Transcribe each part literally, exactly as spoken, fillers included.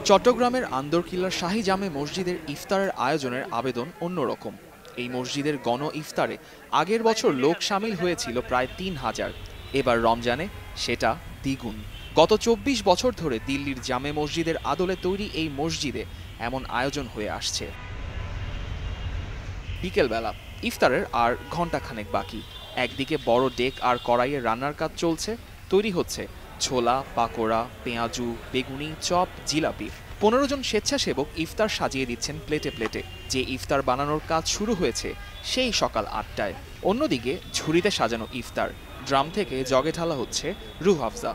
চট্টগ্রামের আন্দরকিল্লার শাহী জামে মসজিদের ইফতারের আয়োজনের আবেদন অন্যরকম। এই মসজিদের গণ ইফতারে আগের বছর লোক সামিল হয়েছিল প্রায় তিন হাজার। এবার রমজানে সেটা দ্বিগুণ। গত চব্বিশ বছর ধরে দিল্লির জামে মসজিদের আদলে তৈরি এই মসজিদে এমন আয়োজন হয়ে আসছে। বিকেলবেলা ইফতারের আর ঘণ্টাখানেক বাকি। একদিকে বড় ডেক আর কড়াইয়ে রান্নার কাজ চলছে, তৈরি হচ্ছে ছোলা, পাকোড়া, পেঁয়াজু, বেগুনি, চপ, জিলাপি। পনেরো জন স্বেচ্ছাসেবক ইফতার সাজিয়ে দিচ্ছেন প্লেটে প্লেটে। যে ইফতার বানানোর কাজ শুরু হয়েছে সেই সকাল আটটায়। অন্যদিকে ঝুড়িতে সাজানো ইফতার, ড্রাম থেকে জগে ঢালা হচ্ছে রুহ আফজা।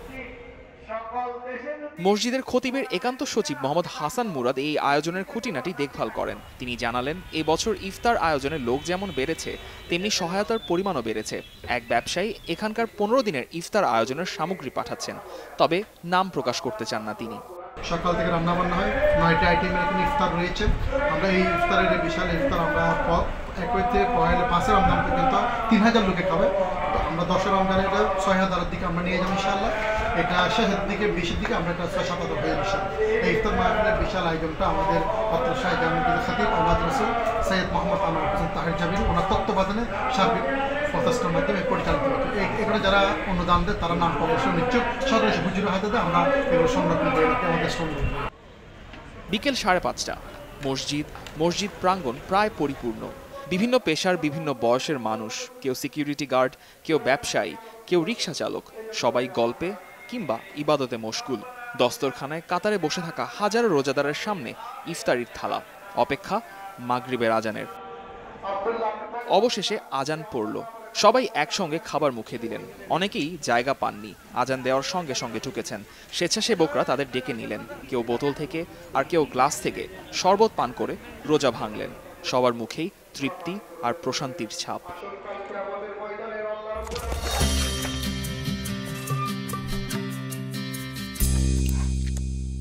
মসজিদের খতিবের একান্ত সচিব মোহাম্মদ হাসান মুরাদ এই আয়োজনের খুঁটিনাটি দেখভাল করেন। তিনি জানালেন, এ বছর ইফতার আয়োজনে লোক যেমন বেড়েছে তেমনি সহায়তার পরিমাণও বেড়েছে। এক ব্যবসায়ী এখানকার পনেরো দিনের ইফতার আয়োজনের সামগ্রী পাঠাচ্ছেন, তবে নাম প্রকাশ করতে চান না তিনি। সকাল থেকে রান্না বান্না হয়, নয়টা আইটেমের এখানে ইফতার রয়েছে। আমরা এই ইফতারের বিশাল ইফতার আমরা একই থেকে পয়লা পাঁচের রমজান পর্যন্ত তিন হাজার লোকে খাবে। তো আমরা দশের রমজানের এটা ছয় হাজারের দিকে আমরা নিয়ে যাবো ইনশাআল্লাহ। এটা শেষের দিকে বিশের দিকে আমরা এটা ছয় সাত হাজার হয়ে ইনশাআল্লাহ। এই ইফতার মাহফিলের বিশাল আয়োজনটা আমাদের অত্র শাহী জামে মসজিদের খতিব ওলাদ রসুল সৈয়দ মোহাম্মদ আনোয়ার হোসেন তাহের জাবির ওনার তত্ত্বাবধানে সার্বিক প্রচেষ্টার মাধ্যমে পরিচালিত হচ্ছে। এখানে যারা অনুদান দেয় তারা নাম প্রকাশ নিচ্ছুক সদস্য হুজুরের হাতে দেয়, আমরা এগুলো সংরক্ষণ করে রাখি আমাদের সংগ্রহ। বিকেল সাড়ে পাঁচটা মসজিদ মসজিদ প্রাঙ্গণ প্রায় পরিপূর্ণ। বিভিন্ন পেশার বিভিন্ন বয়সের মানুষ, কেউ সিকিউরিটি গার্ড, কেউ ব্যবসায়ী, কেউ রিক্সা চালক, সবাই গল্পে কিংবা ইবাদতে মশগুল। দস্তরখানায় কাতারে বসে থাকা হাজারো রোজাদারের সামনে ইফতারির থালা, অপেক্ষা মাগরিবের আজানের। অবশেষে আজান পড়ল, সবাই একসঙ্গে খাবার মুখে দিলেন। অনেকেই জায়গা পাননি, আজান দেওয়ার সঙ্গে সঙ্গে ঢুকেছেন। স্বেচ্ছাসেবকরা তাদের ডেকে নিলেন, কেউ বোতল থেকে আর কেউ গ্লাস থেকে শরবত পান করে রোজা ভাঙলেন। সবার মুখেই তৃপ্তি আর প্রশান্তির ছাপ।